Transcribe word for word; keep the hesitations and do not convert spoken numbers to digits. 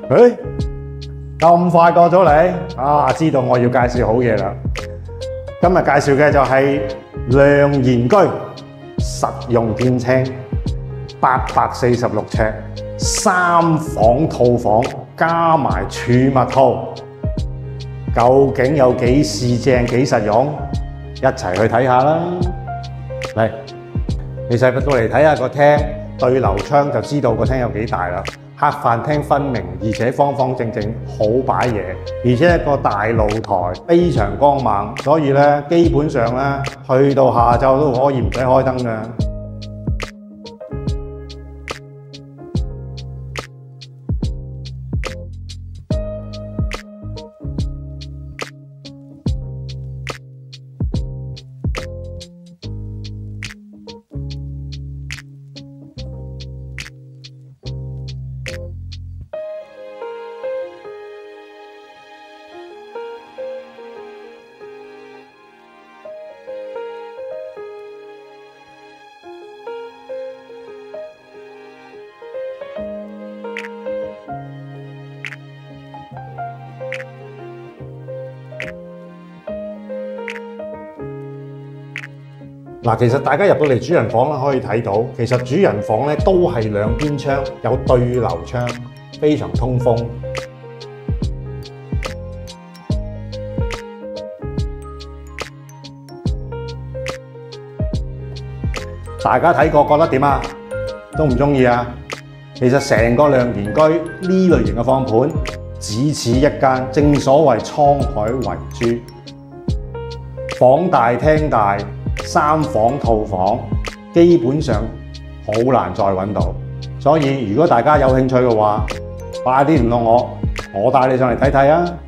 誒，咁快過咗嚟啊！知道我要介紹好嘢啦。今日介紹嘅就係良賢居實用建青，八百四十六尺，三房套房加埋儲物套，究竟有幾市正幾實用？一齊去睇下啦！嚟，你細入到嚟睇下個廳，對流窗就知道個廳有幾大啦。客飯廳分明，而且方方正正，好擺嘢，而且一個大露台非常光猛，所以咧基本上咧去到下晝都可以唔使開燈㗎。嗱，其實大家入到嚟主人房咧，可以睇到，其實主人房咧都係兩邊窗，有對流窗，非常通風。大家睇過覺得點啊？鍾唔鍾意啊？其實成個良賢居呢類型嘅放盤，只此一間，正所謂滄海遺珠，房大廳大。三房套房基本上好難再揾到，所以如果大家有興趣嘅話，快啲聯絡我，我帶你上嚟睇睇啊！